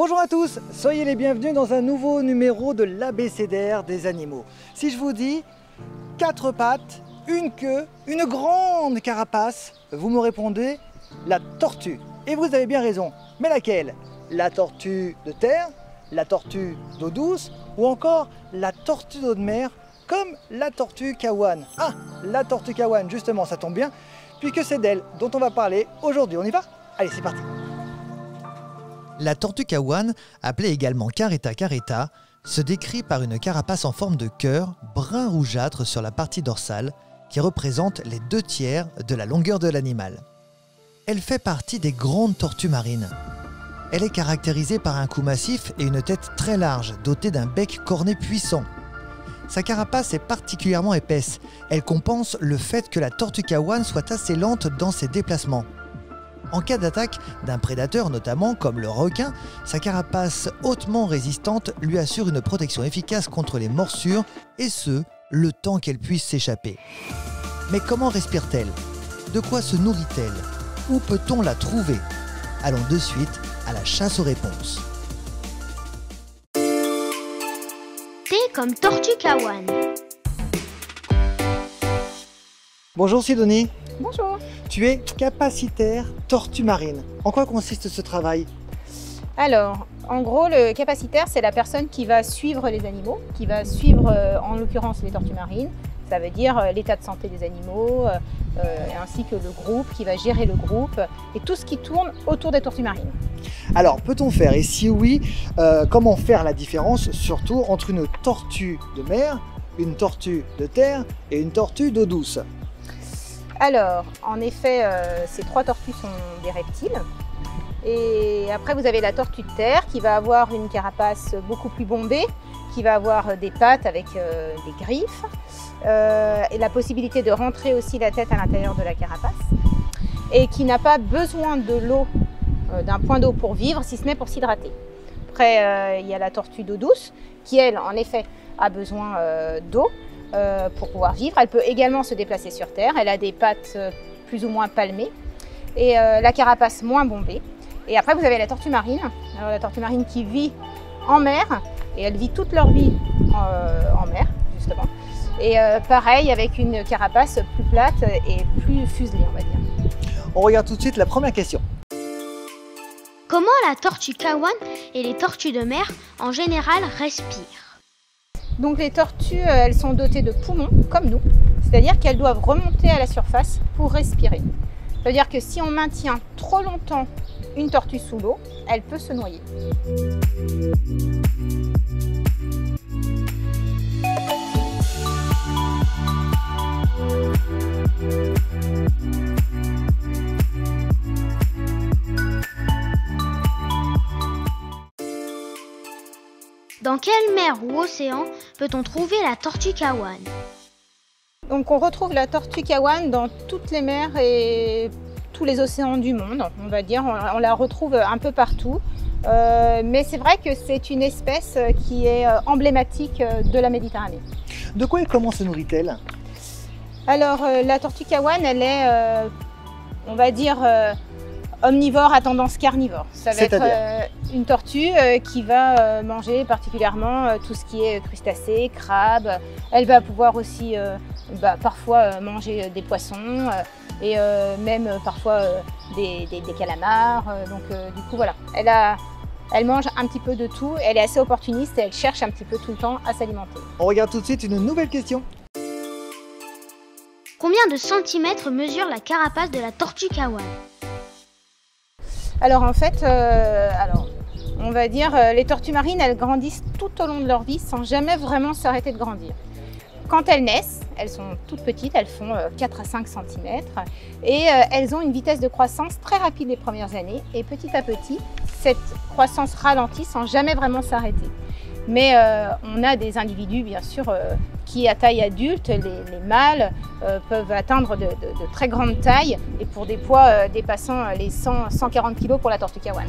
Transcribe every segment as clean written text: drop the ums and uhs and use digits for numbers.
Bonjour à tous, soyez les bienvenus dans un nouveau numéro de l'ABCDR des animaux. Si je vous dis 4 pattes, une queue, une grande carapace, vous me répondez la tortue. Et vous avez bien raison, mais laquelle? La tortue de terre, la tortue d'eau douce ou encore la tortue d'eau de mer comme la tortue kawan. Ah, la tortue kawan, justement, ça tombe bien, puisque c'est d'elle dont on va parler aujourd'hui. On y va? Allez, c'est parti. La tortue kawan, appelée également caretta caretta, se décrit par une carapace en forme de cœur brun rougeâtre sur la partie dorsale qui représente les 2/3 de la longueur de l'animal. Elle fait partie des grandes tortues marines. Elle est caractérisée par un cou massif et une tête très large, dotée d'un bec corné puissant. Sa carapace est particulièrement épaisse. Elle compense le fait que la tortue kawan soit assez lente dans ses déplacements. En cas d'attaque d'un prédateur notamment, comme le requin, sa carapace hautement résistante lui assure une protection efficace contre les morsures, et ce, le temps qu'elle puisse s'échapper. Mais comment respire-t-elle? De quoi se nourrit-elle? Où peut-on la trouver? Allons de suite à la chasse aux réponses. T comme tortue kawan. Bonjour Sidonie. Bonjour. Tu es capacitaire tortue marine. En quoi consiste ce travail? Alors, en gros, le capacitaire, c'est la personne qui va suivre les animaux, qui va suivre, en l'occurrence, les tortues marines. Ça veut dire l'état de santé des animaux, ainsi que le groupe, qui va gérer le groupe, et tout ce qui tourne autour des tortues marines. Alors, peut-on faire, et si oui, comment faire la différence, surtout entre une tortue de mer, une tortue de terre et une tortue d'eau douce? Alors, en effet, ces 3 tortues sont des reptiles. Et après, vous avez la tortue de terre qui va avoir une carapace beaucoup plus bombée, qui va avoir des pattes avec des griffes, et la possibilité de rentrer aussi la tête à l'intérieur de la carapace, et qui n'a pas besoin de l'eau, d'un point d'eau pour vivre, si ce n'est pour s'hydrater. Après, il y a la tortue d'eau douce, qui elle, en effet, a besoin d'eau pour pouvoir vivre. Elle peut également se déplacer sur terre. Elle a des pattes plus ou moins palmées et la carapace moins bombée. Et après, vous avez la tortue marine. Alors, la tortue marine qui vit en mer, et elle vit toute leur vie en mer, justement. Et pareil, avec une carapace plus plate et plus fuselée, on va dire. On regarde tout de suite la première question. Comment la tortue kawan et les tortues de mer en général respirent? Donc les tortues, elles sont dotées de poumons, comme nous, c'est-à-dire qu'elles doivent remonter à la surface pour respirer. C'est-à-dire que si on maintient trop longtemps une tortue sous l'eau, elle peut se noyer. Dans quelle mer ou océan peut-on trouver la tortue kawan? Donc on retrouve la tortue kawan dans toutes les mers et tous les océans du monde, on va dire. On la retrouve un peu partout. Mais c'est vrai que c'est une espèce qui est emblématique de la Méditerranée. De quoi et comment se nourrit-elle? Alors la tortue kawan, elle est, on va dire, omnivore à tendance carnivore. Ça va être une tortue qui va manger particulièrement tout ce qui est crustacés, crabes. Elle va pouvoir aussi parfois manger des poissons et même parfois des calamars. Du coup voilà, elle mange un petit peu de tout. Elle est assez opportuniste et elle cherche un petit peu tout le temps à s'alimenter. On regarde tout de suite une nouvelle question. Combien de centimètres mesure la carapace de la tortue kawan? Alors en fait, on va dire les tortues marines, elles grandissent tout au long de leur vie sans jamais vraiment s'arrêter de grandir. Quand elles naissent, elles sont toutes petites, elles font 4 à 5 cm et elles ont une vitesse de croissance très rapide les premières années et petit à petit, cette croissance ralentit sans jamais vraiment s'arrêter. Mais on a des individus bien sûr qui à taille adulte, les mâles peuvent atteindre de très grandes tailles et pour des poids dépassant les 100-140 kg pour la tortue kawan.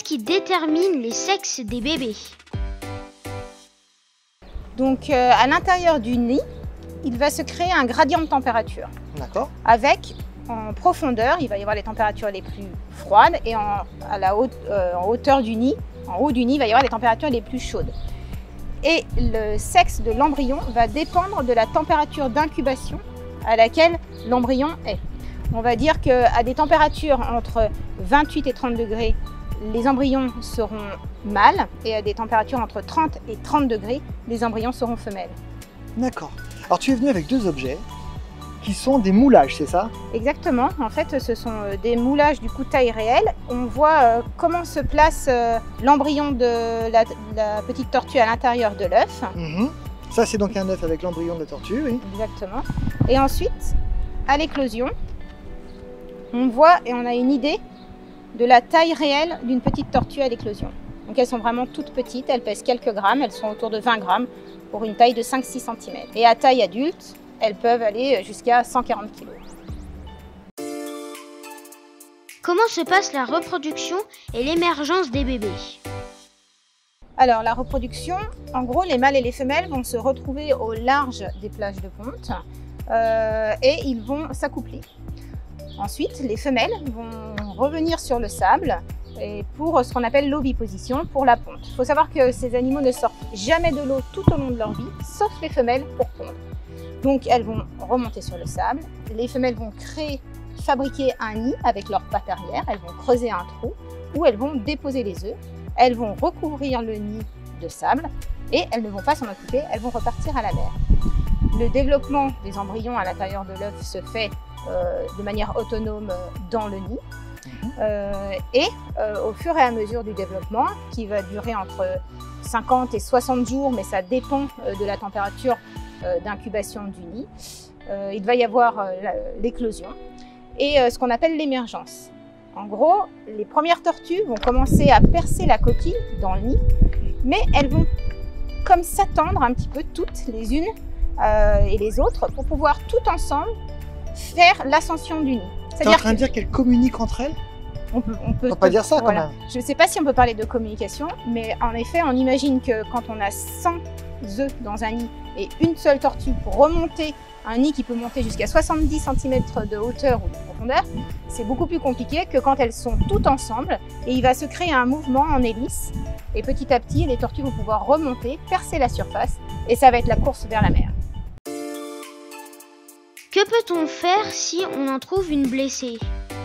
qui détermine les sexes des bébés? Donc à l'intérieur du nid, il va se créer un gradient de température. D'accord. Avec, en profondeur, il va y avoir les températures les plus froides et en hauteur du nid, en haut du nid, il va y avoir les températures les plus chaudes. Et le sexe de l'embryon va dépendre de la température d'incubation à laquelle l'embryon est. On va dire qu'à des températures entre 28 et 30 degrés, les embryons seront mâles, et à des températures entre 30 et 30 degrés, les embryons seront femelles. D'accord. Alors tu es venu avec deux objets qui sont des moulages, c'est ça? Exactement, en fait ce sont des moulages du coup taille réelle. On voit comment se place l'embryon de la petite tortue à l'intérieur de l'œuf. Ça c'est donc un œuf avec l'embryon de la tortue, oui. Exactement. Et ensuite, à l'éclosion, on voit et on a une idée de la taille réelle d'une petite tortue à l'éclosion. Donc elles sont vraiment toutes petites, elles pèsent quelques grammes, elles sont autour de 20 grammes pour une taille de 5-6 cm. Et à taille adulte, elles peuvent aller jusqu'à 140 kg. Comment se passe la reproduction et l'émergence des bébés? Alors la reproduction, en gros les mâles et les femelles vont se retrouver au large des plages de ponte et ils vont s'accoupler. Ensuite les femelles vont revenir sur le sable et pour ce qu'on appelle l'oviposition, pour la ponte. Il faut savoir que ces animaux ne sortent jamais de l'eau tout au long de leur vie, sauf les femelles pour pondre. Donc elles vont remonter sur le sable, les femelles vont fabriquer un nid avec leurs pattes arrière, elles vont creuser un trou où elles vont déposer les œufs, elles vont recouvrir le nid de sable et elles ne vont pas s'en occuper, elles vont repartir à la mer. Le développement des embryons à l'intérieur de l'œuf se fait de manière autonome dans le nid et au fur et à mesure du développement, qui va durer entre 50 et 60 jours, mais ça dépend de la température d'incubation du nid, il va y avoir l'éclosion et ce qu'on appelle l'émergence. En gros, les premières tortues vont commencer à percer la coquille dans le nid, mais elles vont comme s'attendre un petit peu toutes les unes et les autres pour pouvoir tout ensemble faire l'ascension du nid. Tu es en train de dire qu'elles communiquent entre elles? On peut pas dire ça voilà. quand même. Je ne sais pas si on peut parler de communication, mais en effet, on imagine que quand on a 100 œufs dans un nid et une seule tortue pour remonter un nid qui peut monter jusqu'à 70 cm de hauteur ou de profondeur, c'est beaucoup plus compliqué que quand elles sont toutes ensemble et il va se créer un mouvement en hélice et petit à petit, les tortues vont pouvoir remonter, percer la surface et ça va être la course vers la mer. Que peut-on faire si on en trouve une blessée?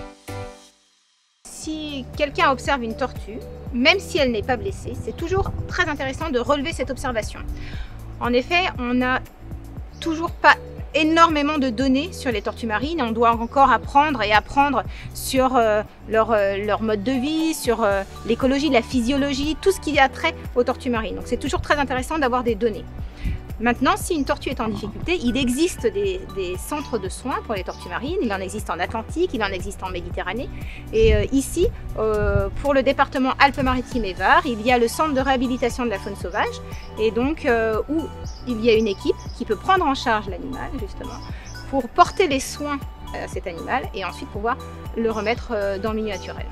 Si quelqu'un observe une tortue, même si elle n'est pas blessée, c'est toujours très intéressant de relever cette observation. En effet, on n'a toujours pas énormément de données sur les tortues marines. On doit encore apprendre sur leur mode de vie, sur l'écologie, la physiologie, tout ce qui a trait aux tortues marines. Donc c'est toujours très intéressant d'avoir des données. Maintenant, si une tortue est en difficulté, il existe des centres de soins pour les tortues marines. Il en existe en Atlantique, il en existe en Méditerranée. Et ici, pour le département Alpes-Maritimes et Var, il y a le centre de réhabilitation de la faune sauvage. Et donc, où il y a une équipe qui peut prendre en charge l'animal, justement, pour porter les soins à cet animal et ensuite pouvoir le remettre dans le milieu naturel.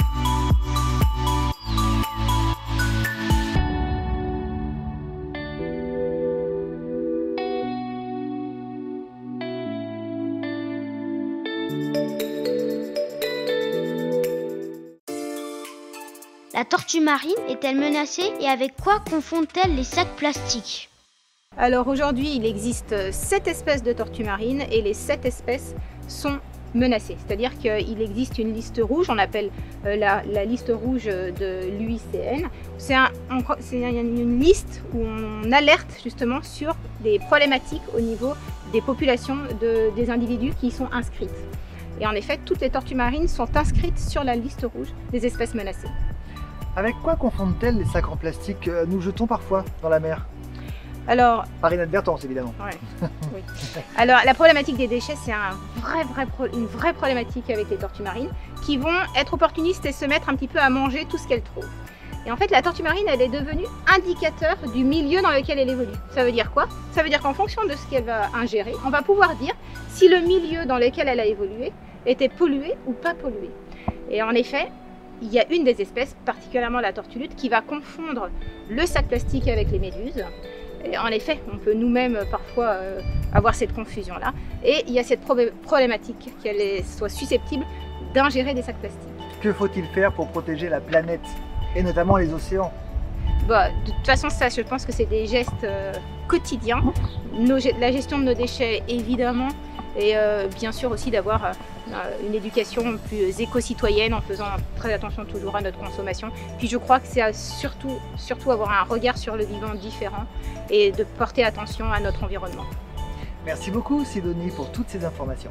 La tortue marine est-elle menacée et avec quoi confondent-elles les sacs plastiques? Alors aujourd'hui, il existe 7 espèces de tortues marines et les 7 espèces sont menacées. C'est-à-dire qu'il existe une liste rouge, on appelle la liste rouge de l'UICN. C'est une liste où on alerte justement sur des problématiques au niveau des populations des individus qui y sont inscrites. Et en effet, toutes les tortues marines sont inscrites sur la liste rouge des espèces menacées. Avec quoi confondent-elles les sacs en plastique que nous jetons parfois dans la mer? Alors, par inadvertance évidemment. Ouais, oui. Alors la problématique des déchets, c'est une vraie problématique avec les tortues marines qui vont être opportunistes et se mettre un petit peu à manger tout ce qu'elles trouvent. Et en fait, la tortue marine, elle est devenue indicateur du milieu dans lequel elle évolue. Ça veut dire quoi? Ça veut dire qu'en fonction de ce qu'elle va ingérer, on va pouvoir dire si le milieu dans lequel elle a évolué était pollué ou pas pollué. Et en effet, il y a une des espèces, particulièrement la tortue luth, qui va confondre le sac plastique avec les méduses. Et en effet, on peut nous-mêmes parfois avoir cette confusion-là. Et il y a cette problématique qu'elle soit susceptible d'ingérer des sacs plastiques. Que faut-il faire pour protéger la planète, et notamment les océans? Bah, de toute façon, ça, je pense que c'est des gestes quotidiens. La gestion de nos déchets, évidemment, et bien sûr aussi d'avoir une éducation plus éco-citoyenne en faisant très attention toujours à notre consommation. Puis je crois que c'est surtout avoir un regard sur le vivant différent et de porter attention à notre environnement. Merci beaucoup Sidonie pour toutes ces informations.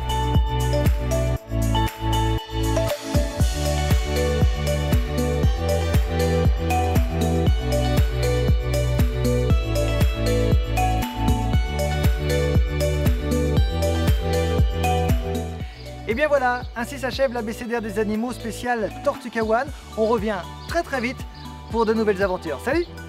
Et bien voilà, ainsi s'achève l'abécédaire des animaux spécial Tortue Kawan. On revient très vite pour de nouvelles aventures. Salut!